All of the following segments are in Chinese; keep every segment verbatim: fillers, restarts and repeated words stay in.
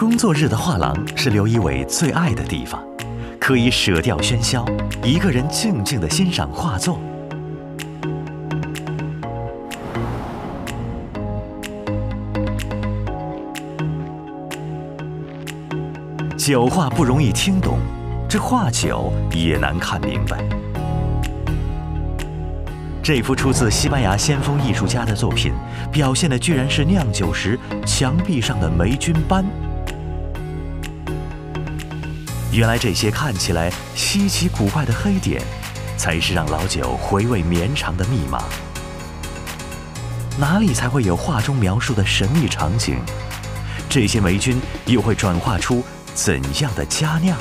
工作日的画廊是刘仪伟最爱的地方，可以舍掉喧嚣，一个人静静地欣赏画作。酒画不容易听懂，这画酒也难看明白。这幅出自西班牙先锋艺术家的作品，表现的居然是酿酒时墙壁上的霉菌斑。原来这些看起来稀奇古怪的黑点，才是让老酒回味绵长的密码。哪里才会有画中描述的神秘场景？这些霉菌又会转化出怎样的佳酿？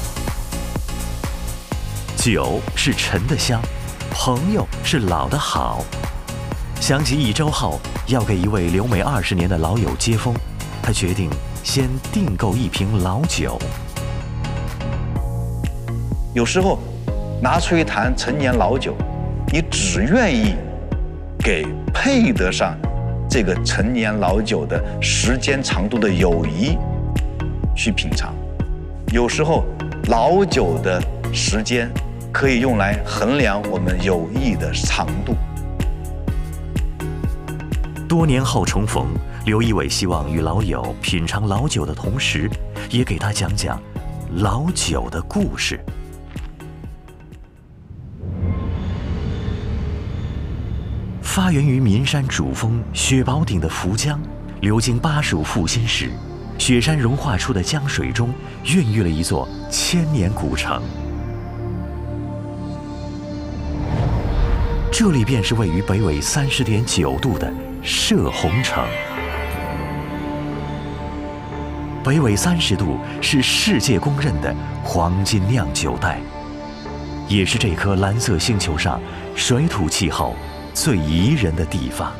酒是陈的香，朋友是老的好。想起一周后要给一位留美二十年的老友接风，他决定先订购一瓶老酒。 有时候拿出一坛陈年老酒，你只愿意给配得上这个陈年老酒的时间长度的友谊去品尝。有时候老酒的时间可以用来衡量我们友谊的长度。 多年后重逢，刘仪伟希望与老友品尝老酒的同时，也给他讲讲老酒的故事。发源于岷山主峰雪宝顶的涪江，流经巴蜀阜新时，雪山融化出的江水中，孕育了一座千年古城。这里便是位于北纬三十点九度的射洪城。北纬三十度是世界公认的黄金酿酒带，也是这颗蓝色星球上水土气候最宜人的地方。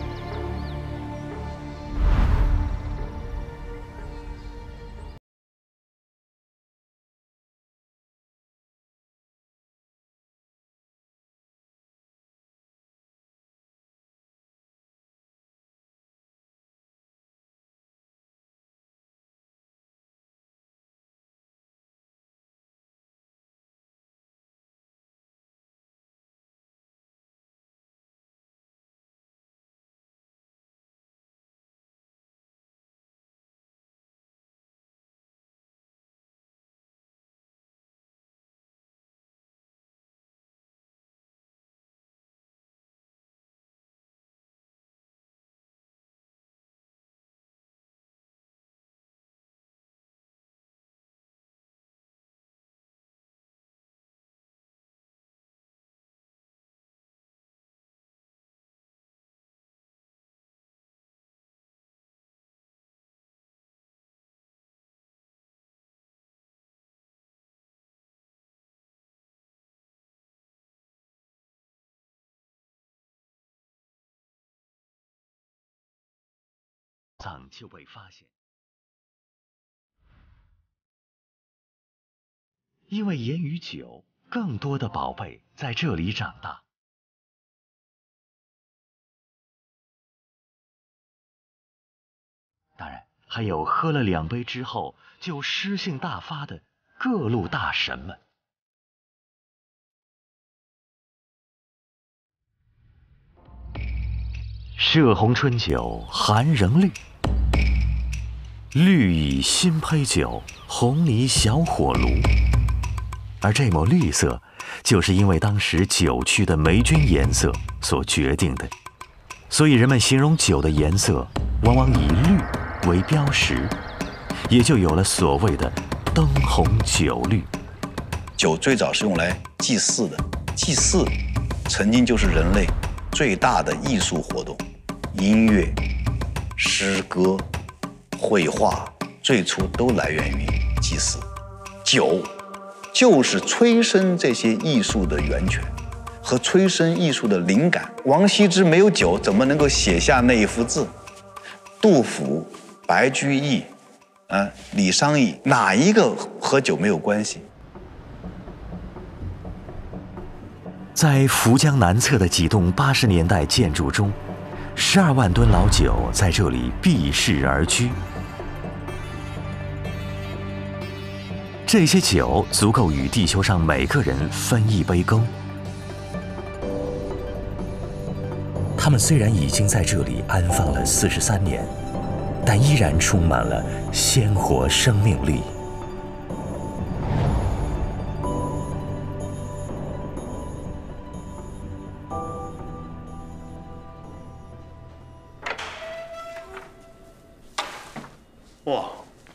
藏就被发现，因为盐与酒，更多的宝贝在这里长大。当然，还有喝了两杯之后就诗性大发的各路大神们。射洪春酒寒仍绿，绿蚁新醅酒，红泥小火炉。而这抹绿色，就是因为当时酒区的霉菌颜色所决定的，所以人们形容酒的颜色往往以绿为标识，也就有了所谓的灯红酒绿。 酒最早是用来祭祀的，祭祀曾经就是人类最大的艺术活动。音乐、诗歌、绘画最初都来源于祭祀，酒就是催生这些艺术的源泉和催生艺术的灵感。王羲之没有酒，怎么能够写下那一幅字？杜甫、白居易、啊、李商隐，哪一个和酒没有关系？ 在涪江南侧的几栋八十年代建筑中，十二万吨老酒在这里避世而居。 这些酒足够与地球上每个人分一杯羹。他们虽然已经在这里安放了四十三年，但依然充满了鲜活生命力。 哇，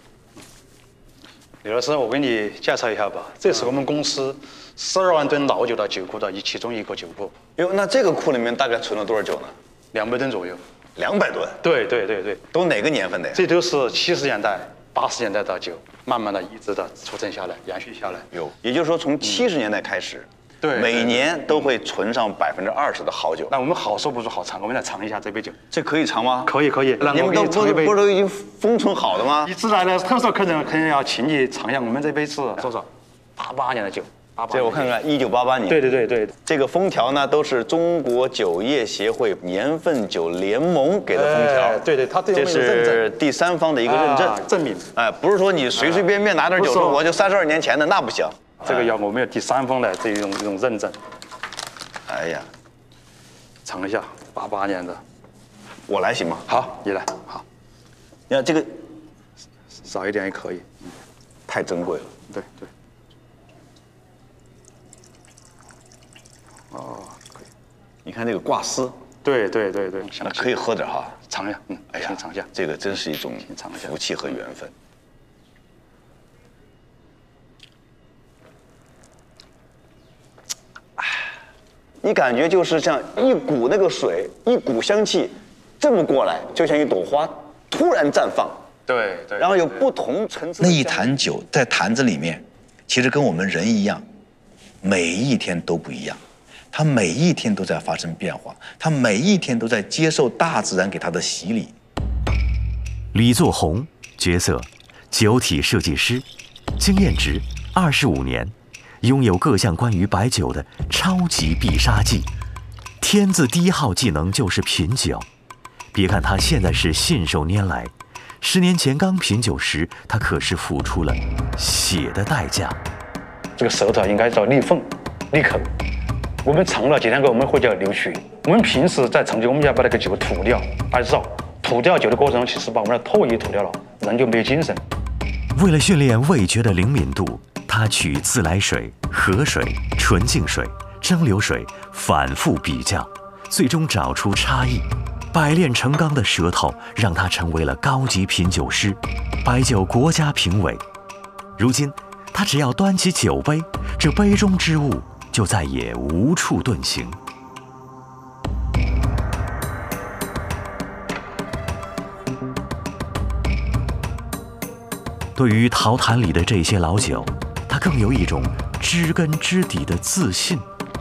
李老师，我给你介绍一下吧，这是我们公司十二万吨老酒的酒库的其中一个酒库。 哟，那这个库里面大概存了多少酒呢？ 两百吨左右。 两百吨？ 对对对对。 都哪个年份的呀？ 这都是七十年代、八十年代的酒，慢慢的一直的储存下来，延续下来。 有，也就是说从七十年代开始， 对， 每年都会存上百分之二十的好酒。 那我们好说不说好尝，我们来尝一下这杯酒。 这可以尝吗？ 可以可以。 你们都不是不是都已经封存好的吗？ 一直来的特色客人肯定要请你尝一下，我们这杯是多少？八八年的酒。 这我看看，一九八八年。 对对对对。 这个封条呢，都是中国酒业协会年份酒联盟给的封条。 对对，它这是第三方的一个认证证明。 哎，不是说你随随便便拿点酒说我就三十二年前的，那不行。 这个要我们有第三方的这种这种认证。 哎呀， 尝一下八八年的， 我来行吗？ 好，你来。好， 你看这个少一点也可以， 太珍贵了。 对对。哦，可以。 你看这个挂丝。 对对对对。 那可以喝点哈， 尝一下。嗯， 哎呀， 先尝一下。 这个真是一种福气和缘分。哎，你感觉就是像一股那个水，一股香气，这么过来，就像一朵花突然绽放。 对对。 然后有不同层次。那一坛酒在坛子里面，其实跟我们人一样，每一天都不一样。它每一天都在发生变化，它每一天都在接受大自然给它的洗礼。 李作宏，角色，酒体设计师，经验值二十五年，拥有各项关于白酒的超级必杀技。天字第一号技能就是品酒。别看他现在是信手拈来，十年前刚品酒时，他可是付出了血的代价。 这个舌头应该叫裂缝、裂口。我们尝了几天后，我们会叫流血。我们平时在盛酒，我们要把那个酒吐掉，而知道吐掉酒的过程中，其实把我们的唾液吐掉了，人就没有精神。 为了训练味觉的灵敏度，他取自来水、河水、纯净水、蒸馏水反复比较，最终找出差异。百炼成钢的舌头让他成为了高级品酒师，白酒国家评委。如今，他只要端起酒杯，这杯中之物就再也无处遁形。对于陶坛里的这些老酒，他更有一种知根知底的自信。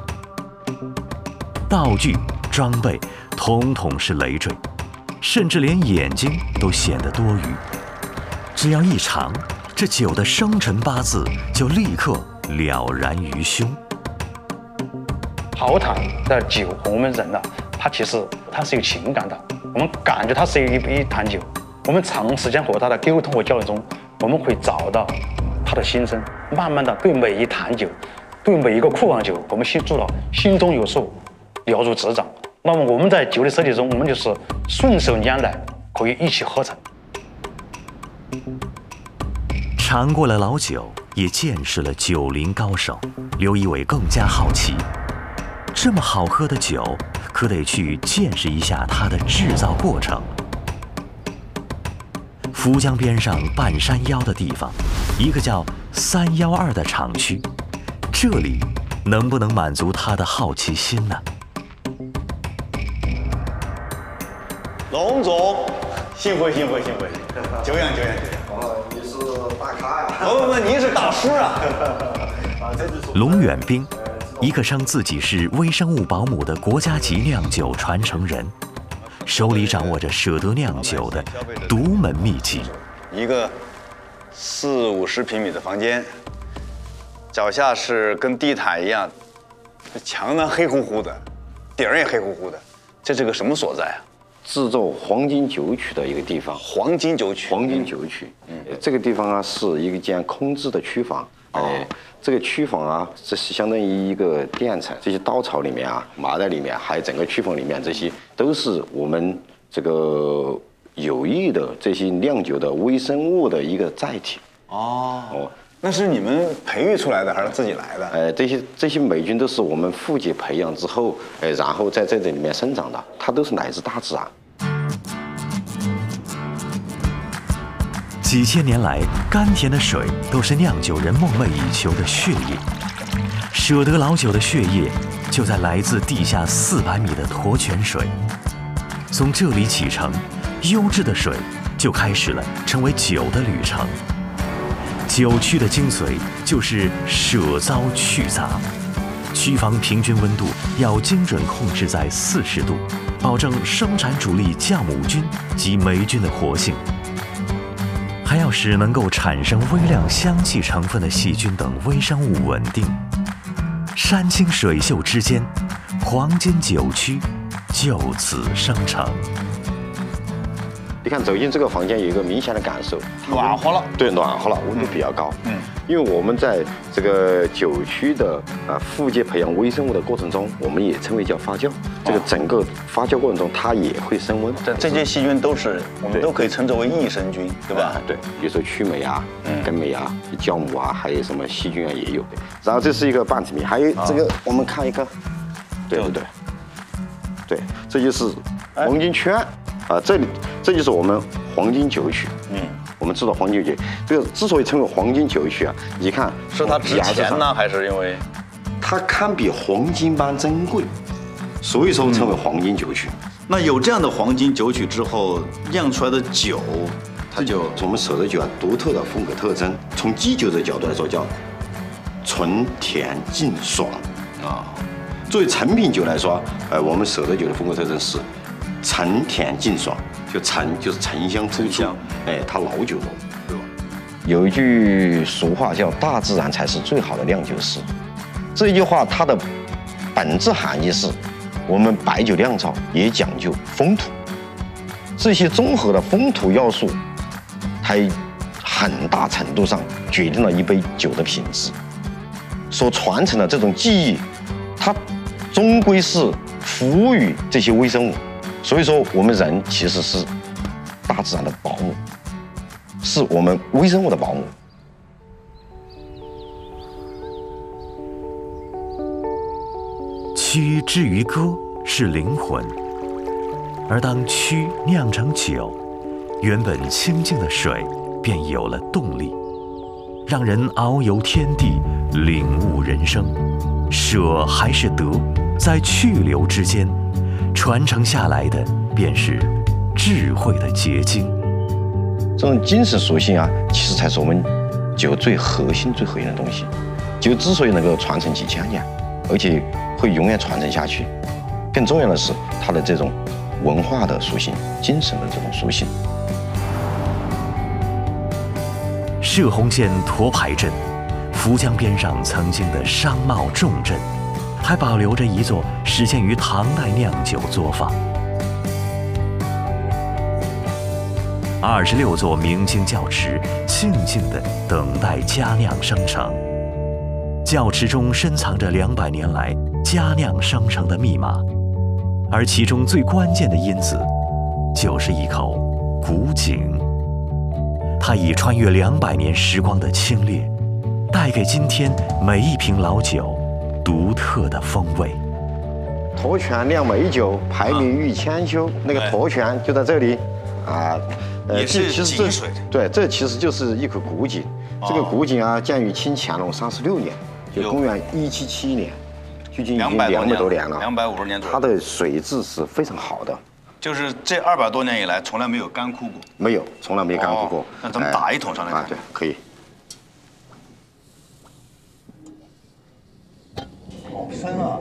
道具、装备，统统是累赘，甚至连眼睛都显得多余。只要一尝，这酒的生辰八字就立刻了然于胸。 陶坛的酒和我们人呢，它其实它是有情感的，我们感觉它是一一坛酒。我们长时间和它的沟通和交流中，我们会找到它的心声，慢慢的对每一坛酒，对每一个库房酒，我们心做了心中有数，了如指掌。那么我们在酒的设计中，我们就是顺手拈来，可以一起合成。 尝过了老酒，也见识了酒龄高手，刘仪伟更加好奇。这么好喝的酒，可得去见识一下它的制造过程。涪江边上半山腰的地方，一个叫三幺二的厂区，这里能不能满足他的好奇心呢？ 龙总，幸会幸会幸会，久仰久仰久仰。 哦，你是大咖呀！ 不不不，您是大师啊！ 啊，这就是龙远兵，一个称自己是微生物保姆的国家级酿酒传承人，手里掌握着舍得酿酒的独门秘籍。 一个四五十平米的房间，脚下是跟地毯一样，墙呢黑乎乎的，顶儿也黑乎乎的，这是个什么所在啊？ 制作黄金酒曲的一个地方。 黄金酒曲， 黄金酒曲，嗯，这个地方啊是一个间空置的曲房。哦，这个曲房啊，这是相当于一个垫层，这些稻草里面啊，麻袋里面，还有整个曲房里面，这些都是我们这个有益的这些酿酒的微生物的一个载体。 哦哦，那是你们培育出来的还是自己来的？ 呃，这些这些霉菌都是我们富集培养之后，呃，然后在这里面生长的，它都是来自大自然。 几千年来，甘甜的水都是酿酒人梦寐以求的血液。舍得老酒的血液，就在来自地下四百米的沱泉水。从这里启程，优质的水就开始了成为酒的旅程。酒曲的精髓就是舍糟去杂，曲房平均温度要精准控制在四十度，保证生产主力酵母菌及霉菌的活性。还要使能够产生微量香气成分的细菌等微生物稳定。山清水秀之间，黄金酒曲就此生成。 你看走进这个房间，有一个明显的感受， 暖和了。 对，暖和了，温度比较高。嗯，因为我们在这个酒曲的啊富集培养微生物的过程中，我们也称为叫发酵。这个整个发酵过程中，它也会升温。 这这些细菌都是我们都可以称之为益生菌，对吧？ 对，比如说曲霉啊、根霉啊、酵母啊，还有什么细菌啊也有。然后这是一个半成品，还有这个我们看一个，对不对？对，这就是黄金圈。啊，这里这就是我们黄金酒曲。嗯，我们制作黄金酒曲，这个之所以称为黄金酒曲啊，你看是它值钱呢，还是因为它堪比黄金般珍贵，所以说称为黄金酒曲。 嗯、那有这样的黄金酒曲之后，酿出来的酒，它就我们舍得酒啊独特的风格特征。从基酒的角度来说，叫纯甜劲爽啊。作为成品酒来说，呃，我们舍得酒的风格特征是。沉甜劲爽，就沉就是沉香突出，哎，它老酒了，对吧？有一句俗话叫“大自然才是最好的酿酒师”，这一句话它的本质含义是，我们白酒酿造也讲究风土，这些综合的风土要素，它很大程度上决定了一杯酒的品质。所传承的这种技艺，它终归是服务于这些微生物。所以说，我们人其实是大自然的保姆，是我们微生物的保姆。 曲之于歌是灵魂，而当曲酿成酒，原本清净的水便有了动力，让人遨游天地，领悟人生。舍还是得，在去留之间。传承下来的便是智慧的结晶。 这种精神属性啊，其实才是我们酒最核心、最核心的东西。酒之所以能够传承几千年，而且会永远传承下去，更重要的是它的这种文化的属性、精神的这种属性。 射洪县沱牌镇，涪江边上曾经的商贸重镇。还保留着一座始建于唐代酿酒作坊，二十六座明清窖池静静地等待佳酿生成。窖池中深藏着两百年来佳酿生成的密码，而其中最关键的因子，就是一口古井。它已穿越两百年时光的清冽，带给今天每一瓶老酒独特的风味。 沱泉酿美酒，排名逾千秋。那个沱泉就在这里，啊， 呃，也是井水。 对，这其实就是一口古井。这个古井啊，建于清乾隆三十六年，就公元一七七年，距今已经两百多年了， 两百五十年左右。 它的水质是非常好的， 就是这二百多年以来从来没有干枯过。 没有，从来没干枯过。 那咱们打一桶上来看。 啊，对，可以。 好深啊！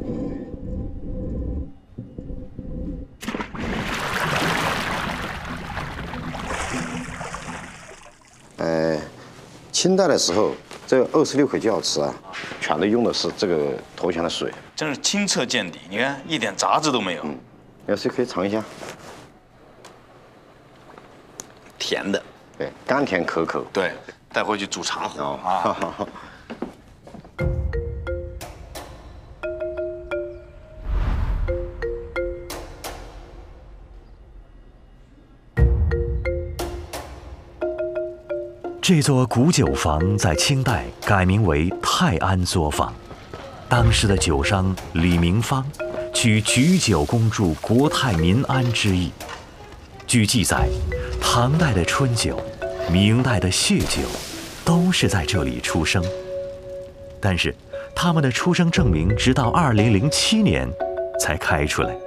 呃，清代的时候，这二十六口窖池啊，全都用的是这个沱泉的水， 真是清澈见底。你看，一点杂质都没有。嗯， 要是可以尝一下。 甜的， 对，甘甜可口。 对，带回去煮茶喝哦啊。 这座古酒坊在清代改名为泰安作坊，当时的酒商李明芳取举酒恭祝国泰民安之意。据记载，唐代的春酒、明代的血酒都是在这里出生，但是他们的出生证明直到二零零七年才开出来。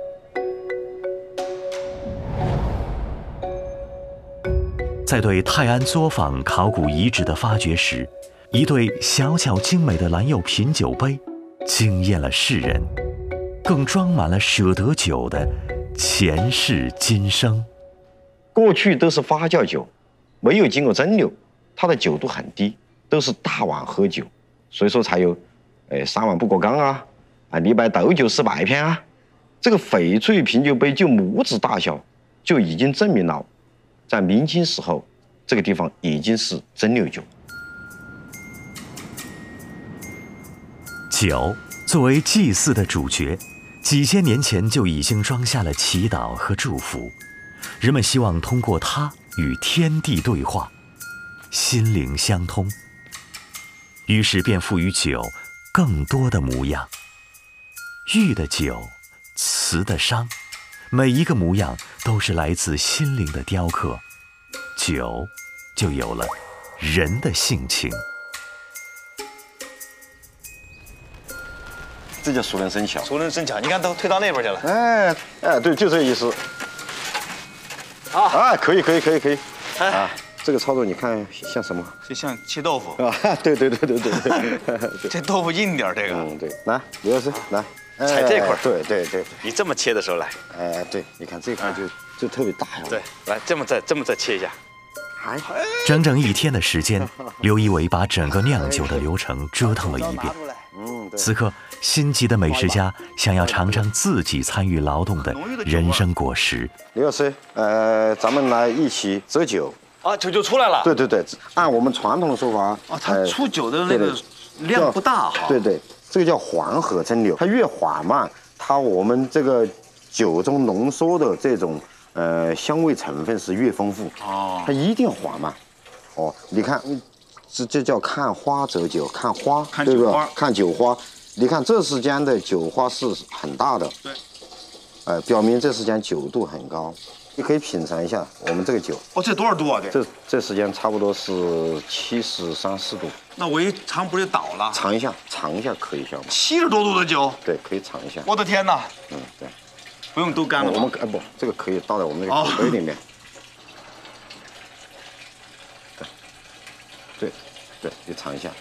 在对泰安作坊考古遗址的发掘时，一对小巧精美的蓝釉品酒杯惊艳了世人，更装满了舍得酒的前世今生。 过去都是发酵酒，没有经过蒸馏，它的酒度很低，都是大碗喝酒，所以说才有，呃，三碗不过冈啊，啊，李白斗酒诗百篇啊。这个翡翠品酒杯就拇指大小，就已经证明了，在明清时候，这个地方已经是蒸馏酒。 酒作为祭祀的主角，几千年前就已经装下了祈祷和祝福，人们希望通过它与天地对话，心灵相通，于是便赋予酒更多的模样。玉的酒，瓷的商，每一个模样都是来自心灵的雕刻，酒就有了人的性情。 这叫熟能生巧。 熟能生巧，你看都推到那边去了。 哎哎，对，就这意思。 啊， 哎，可以可以可以可以。 哎啊，这个操作你看像什么？ 就像切豆腐啊，对对对对对对。 这豆腐硬点，这个。 嗯，对，来，刘老师来， 踩这块。 对对对。 你这么切的时候来。 哎，对，你看这块就就特别大呀。 对，来这么再这么再切一下。 还。 整整一天的时间，刘一伟把整个酿酒的流程折腾了一遍。 嗯， 此刻，心急的美食家想要尝尝自己参与劳动的人生果实。 刘老师，呃，咱们来一起择酒。 啊，酒就出来了。 对对对，按我们传统的说法， 啊，它出酒的那个量不大哈。 对对，这个叫缓和蒸馏，它越缓慢，它我们这个酒中浓缩的这种呃香味成分是越丰富。哦，它一定缓慢。哦，你看。这这叫看花择酒，看花， 看酒花， 看酒花。你看这时间的酒花是很大的， 对， 呃，表明这时间酒度很高。你可以品尝一下我们这个酒。 哦，这多少度啊？这这这时间差不多是七十三四度。 那我一尝不就倒了？ 尝一下，尝一下可以，小吗？ 七十多度的酒。 对，可以尝一下。 我的天哪！ 嗯，对， 不用都干了。 我们哎不，这个可以倒在我们这个酒杯里面。对，对，你尝一下，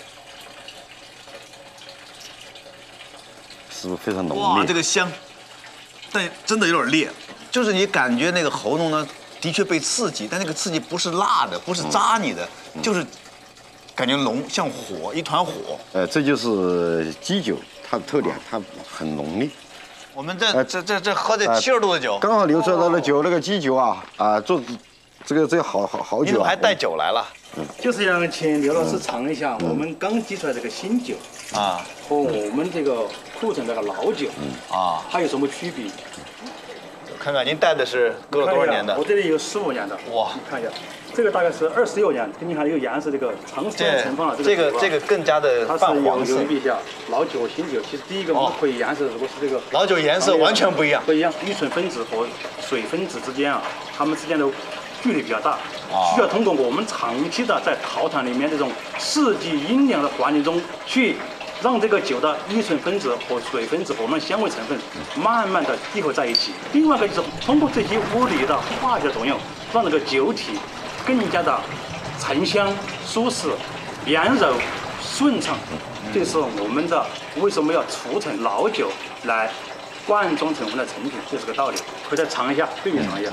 是不是非常浓烈？ 哇，这个香，但真的有点烈，就是你感觉那个喉咙呢，的确被刺激，但那个刺激不是辣的，不是扎你的，嗯、就是感觉浓，像火，一团火。 呃，这就是基酒，它的特点，它很浓烈。 我们这、呃、这这这喝这七十度的酒， 刚好流出来的酒，那个基酒啊啊，做这个这个好好好酒、啊。 你怎么还带酒来了？ 嗯，就是让请刘老师尝一下我们刚提出来这个新酒啊，和我们这个库存这个老酒啊，它有什么区别？ 看看您带的是搁了多少年的？ 我这里有十五年的。哇，你看一下，这个大概是二十六年。你看这个颜色，这个长时间存放了这个这个更加的泛黄色。 它是有有一下老酒新酒，其实第一个我们可以颜色，如果是这个老酒颜色完全不一样， 不一样。乙醇分子和水分子之间啊，它们之间的距离比较大，需要通过我们长期的在陶坛里面这种四季阴凉的环境中去，让这个酒的乙醇分子和水分子和我们香味成分慢慢的结合在一起。另外一个就是通过这些物理的化学作用，让这个酒体更加的沉香、舒适、圆柔、顺畅。这是我们的为什么要储存老酒来灌装成我们的成品，这是个道理。可以再尝一下，对比尝一下。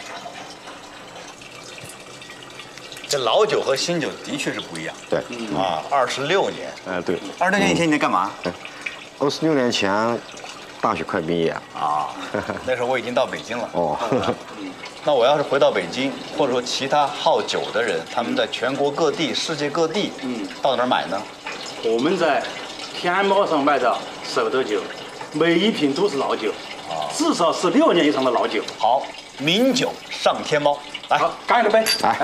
这老酒和新酒的确是不一样。 对， 啊，二十六年。 哎，对。 二十六年以前你在干嘛？ 二十六年前，大学快毕业啊，那时候我已经到北京了。哦。 那我要是回到北京，或者说其他好酒的人，他们在全国各地、世界各地，嗯，到哪儿买呢？ 我们在天猫上卖的手头酒，每一瓶都是老酒，至少是六年以上的老酒。 好，名酒上天猫，来， 好，干一个杯，来。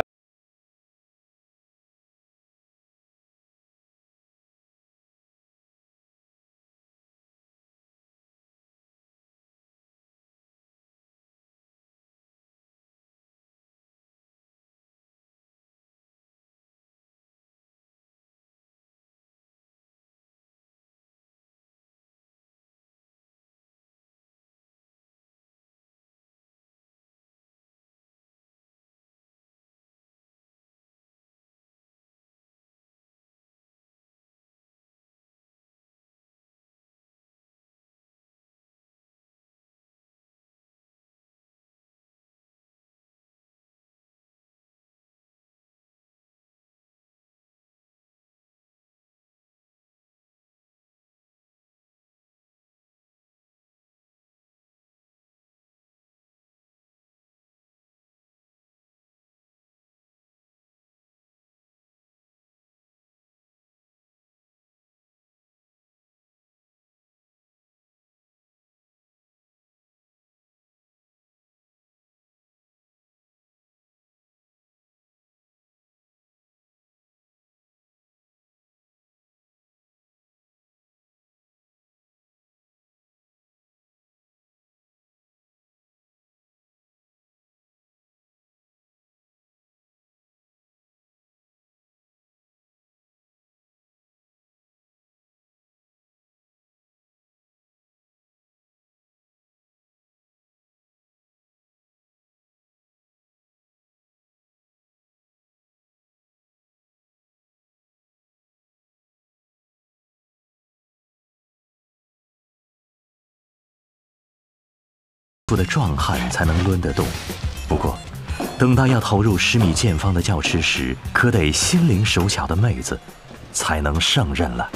的壮汉才能抡得动。不过，等到要投入十米见方的教池时，可得心灵手巧的妹子才能胜任了。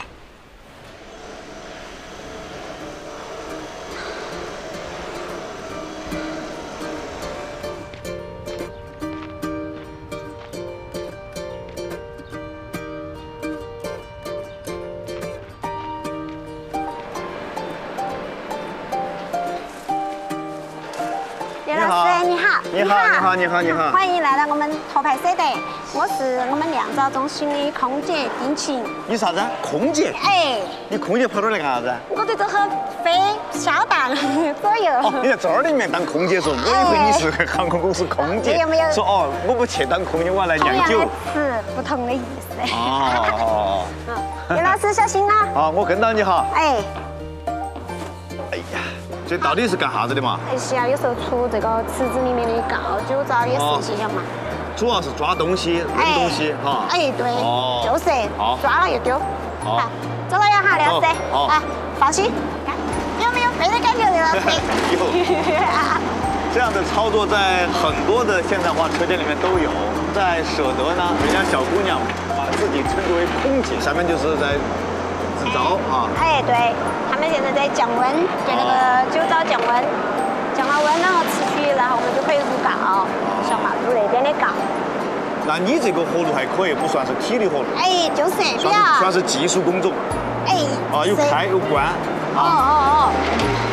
你好，你好，你好，你好！欢迎来到我们头牌社队，我是我们酿造中心的空姐丁晴。 你啥子？空姐？ 哎， 你空姐跑这儿来干啥子？ 我在这儿飞下档左右。 哦，你在这儿里面当空姐说，我以为你是航空公司空姐。 没有没有。 说哦，我不去当空姐，我要来酿酒。 是不同的意思。 哦。 嗯，刘老师小心啦。 好，我跟到你哈。 哎。 哎呀。这到底是干啥子的嘛？ 哎是啊，有时候出这个池子里面的告酒糟的事情嘛。 主要是抓东西、扔东西哈。 哎，对，就是， 好， 抓了又丢。好，走了呀哈，刘老师。好，啊，放心，看有没有飞的感觉，刘老师？ 这样的操作在很多的现代化车间里面都有。在舍得呢，人家小姑娘把自己称之为空姐，下面就是在制造啊。 哎，对。他们现在在降温，给那个酒糟降温，降了温，然后持续，然后我们就可以入告，小马入那边的告。 那你这个活路还可以，不算是体力活路。 哎，就是， 算是算是技术工种。 哎。 啊，有开有关。 哦哦哦。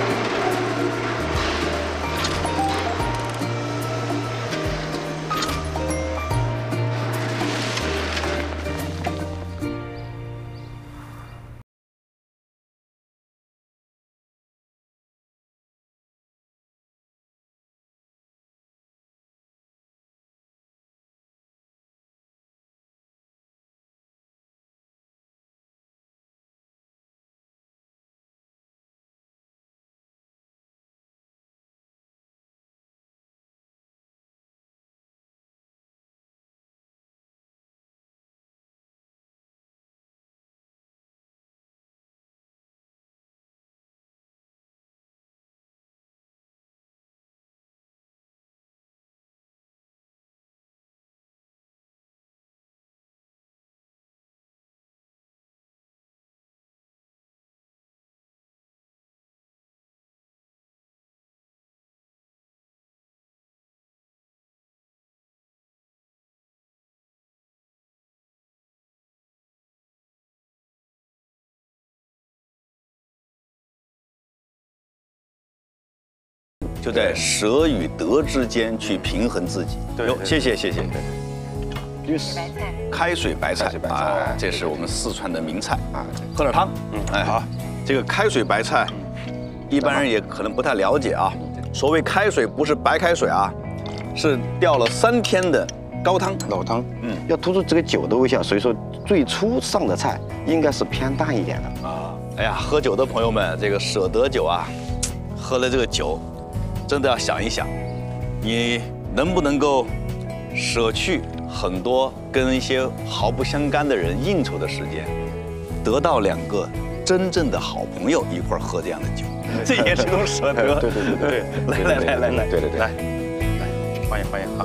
就在舍与得之间去平衡自己。 对， 哟，谢谢谢谢。 绿色开水白菜， 开水白菜啊，这是我们四川的名菜啊。 喝点汤， 嗯， 哎， 好。 这个开水白菜，一般人也可能不太了解啊。所谓开水，不是白开水啊，是吊了三天的高汤。 老汤， 嗯， 要突出这个酒的味道，所以说最初上的菜应该是偏淡一点的啊。哎呀，喝酒的朋友们，这个舍得酒啊，喝了这个酒，真的要想一想，你能不能够舍去很多跟一些毫不相干的人应酬的时间，得到两个真正的好朋友一块儿喝这样的酒，这也是一种舍得。 对对对对， 来来来来来， 对对对， 来来，欢迎欢迎啊！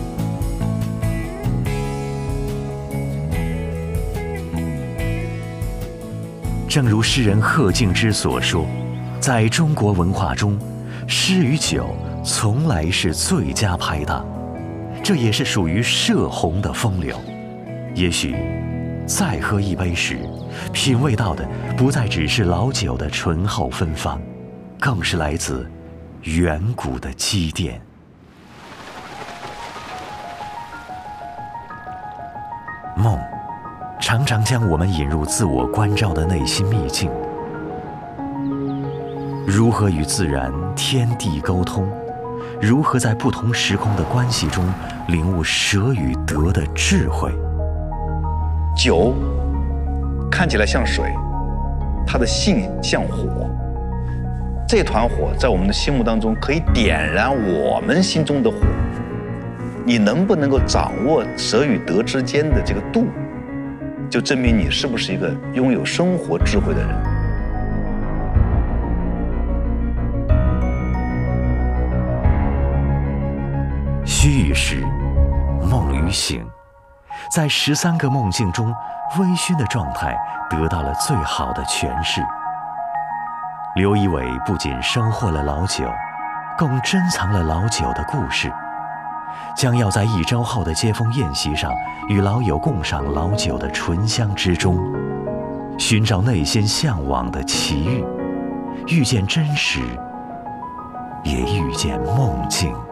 正如诗人贺敬之所说，在中国文化中，诗与酒从来是最佳拍档，这也是属于社红的风流。也许再喝一杯时，品味到的不再只是老酒的醇厚芬芳，更是来自远古的积淀。梦常常将我们引入自我关照的内心秘境。如何与自然、天地沟通？如何在不同时空的关系中领悟舍与得的智慧？ 酒看起来像水，它的性像火。这团火在我们的心目当中可以点燃我们心中的火。你能不能够掌握舍与得之间的这个度，就证明你是不是一个拥有生活智慧的人。 虚与实，梦与醒，在十三个梦境中，微醺的状态得到了最好的诠释。刘仪伟不仅收获了老酒，更珍藏了老酒的故事，将要在一周后的接风宴席上与老友共赏老酒的醇香之中，寻找内心向往的奇遇，遇见真实，也遇见梦境。